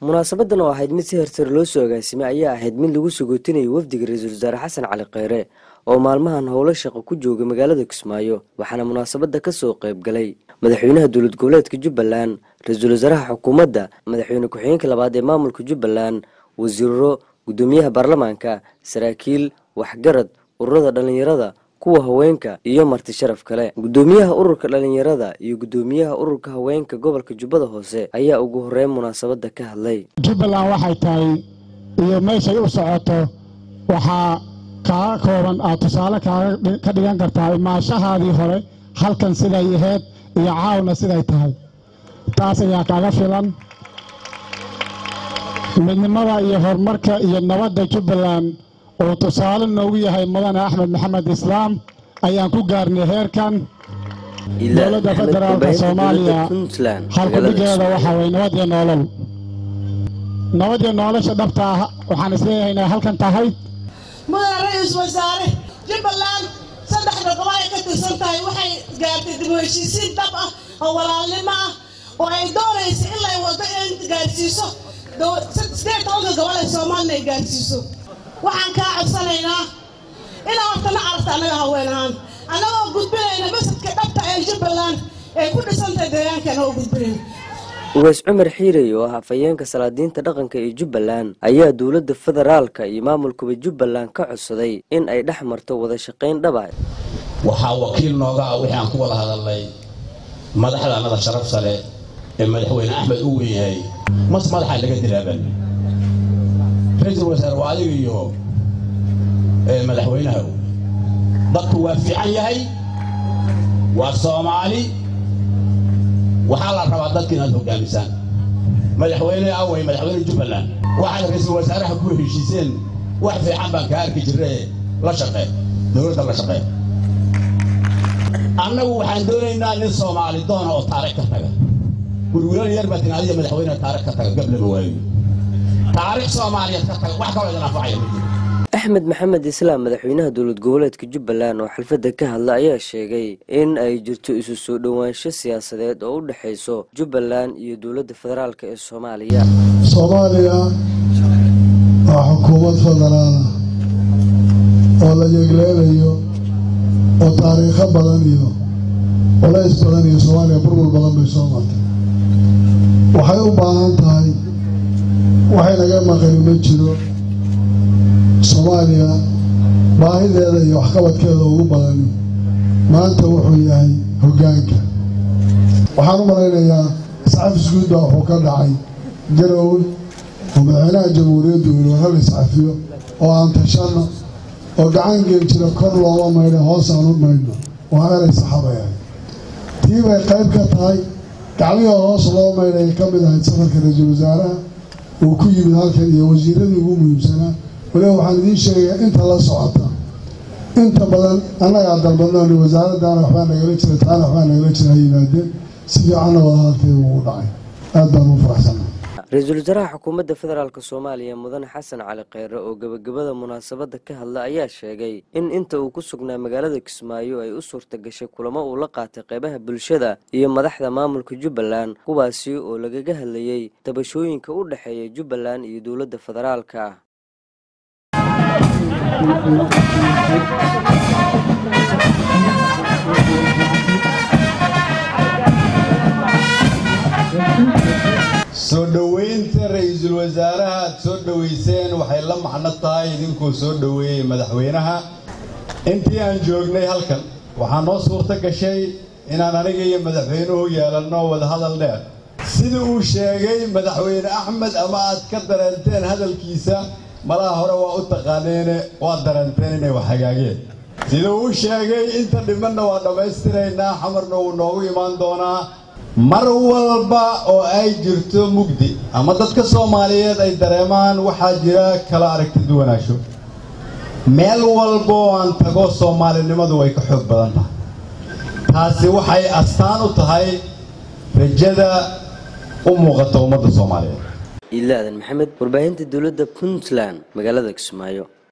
munaasabadan oo ahayd mid si heersar loo soo agaasimay ayaa ahayd mid lagu Sagootiyey wafdiga Raiisul Wasaare Xasan Cali Kheyre oo maalmahan howlo shaqo ku joogay magaalada Kismaayo waxaana munaasabada ka soo qayb galay madaxweynaha dowlad goboleedka Jubbaland Raiisul Wasaaraha xukuumadda madaxweyne ku-xigeenka labaad ee maamulka Jubbaland wasiiro gudoomiyaha baarlamaanka saraakiil waxgarad ururada dhalinyarada kuwa haweenka iyo marti sharaf kale gudoomiyaha ururka dhalinyarada iyo gudoomiyaha ururka haweenka gobolka Jubbada Hoose ayaa ugu horeeyay munaasabada ka hadlay Jubbaland waxay tahay iyo meeshay u socoto waxa ka kooban tusaale ka dhigan kartaa maashahaadii hore halkan siday ahayd iyo caawna siday tahay taas ayaa kaaga filan midnimada iyo horumarka iyo nabadda Jubbaland oo tusaale noogu yahay mudane Axmed Maxamed Islaam ayaan ku gaarnay heerkan dowladda federaalka Soomaaliya halkudhigeeda waxa way nabad iyo nolosha dhabta ah waxaan isleeyahay inay halkan tahay mudane Raiisul Wasaare Jubbaland saddexda gobol ay ka tirsan tahay waxay gaartay dib u heshiisiin dhab ah oo walaalnimo ah oo ay doonayso in la wado in gaarsiiso sideed gobol ee Soomaaliya ay gaarsiiso waxaan ka codsanaynaa inaan horta aragta anaga haweenahan anagoo gudbinayna masadka dhabta ee Jubbaland ee ku dhisantay deegaankan oo gudbinayna Ways Cumar Xiiray oo ah afayeenka salaadiinta dhaqanka ee Jubbaland ayaa dowladda federaalka iyo maamulka Jubbaland ka codsaday in ay dhaxmarto wada shaqeyn dhab ah waxa wakiil nooga ah wixii aan ku wada hadalnay madaxda sharaf sare ee madaxweyne Axmed uu yahay madaxa laga dilaaban Raiisul Wasaare waa adiga iyo madaxweynaha dadku waa fiican yahay waa Soomaali waxa la rabaa dadka inaad hogaamisaan madaxweyne Jubbaland waxa Raiisul Wasaaraha ku heshiiseen wax fiican baan ka arki jiray la shaqeey dowladda la shaqeey annagu waxaan doonaynaa in Soomaali doona oo taariikh ka taga gurigooda yar baa tinaadiya madaxweynaha taariikh ka taga gablaba waayo taariikh Soomaaliyeed ka taga wax kale oo anfacaya Axmed Maxamed Islaam madaxweynaha dowlad goboleedka Jubbaland oo xalfada ka hadlay ayaa sheegay in ay jirto isu soo dhawaansho siyaasadeed oo u dhaxayso Jubbaland iyo dowladda federaalka ee Soomaaliya waa xukuumad federaal oo la yegleelayo oo taariikh badan iyo culays badan iyo Soomaaliya burbur badan bay soo martay waxay u baahan tahay waxay laga maqan ma jiro Soomaaliya baahideeda iyo waxqabadkeeda ugu badan maanta wuxuu yahay hoggaanka waxaan u malaynayaa iscafis guud baa wuxuu ka dhacay Garowe oo madaxweynaha jamhuuriyadda uu hal iscafiyo oo aan tashano oo gacan geel jira kor looga maydho hoos aan u maydho waa eray saxaabaya tii bay qayb ka tahay gacmihi hoos loo maydhay ka mid ahayd safarka Raiisul Wasaaraha uu ku yimid halkan iyo wasiiradii ugu muhiimsanaa wali waxaan idin sheegayaa inta la socota inta badan annaga dalbadnaa wasaaradana waxbaa nagala jira taana waxbaa nagala jira yimaadeen si fiican wada hadalkeedu ugu dhacay aad baan u faraxsanahay Raiisul Wasaaraha xukuumadda federaalka Soomaaliya mudane Xasan Cali Kheyre oo gabagabada munaasabada ka hadlay ayaa sheegay in inta uu ku sugnaa magaalada Kismaayo ay u suurta gashay kulamo uu la qaatay qaybaha bulshada iyo madaxda maamulka Jubbaland kuwaasi oo lagaga hadlayay tabashooyinka u dhaxeeya Jubbaland iyo dowladda federaalka soo dhaweynta Raiisul Wasaaraha soo dhaweyseen waxay la macno tahay idinku soo dhaweeyay madaxweynaha intii aan joognay halkan waxaan noo suurta gashay inaan aniga iyo madaxweynuhu yeelano wada hadal dheer sida uu sheegay madaxweyne Axmed ama aad ka dareenteen hadalkiisa malaha hore waa u taqaaneen waa dareenteen inay wax hagaageen sida uu sheegay inta dhimanna waa dhameystiraynaa xamarna uu noogu imaan doonaa mar walba oo ay jirto mugdi ama dadka Soomaaliyeed ay dareemaan waxa jira kala aragti duwanaansho meel walba oo aan tago Soomaalinimadu way ka xoog badan tahay taasi waxay astaan u tahay rajada u muuqata ummadda Soomaaliyeed إلا محمد ورباهنت الدولة PUNTLAND مقالة Kismaayo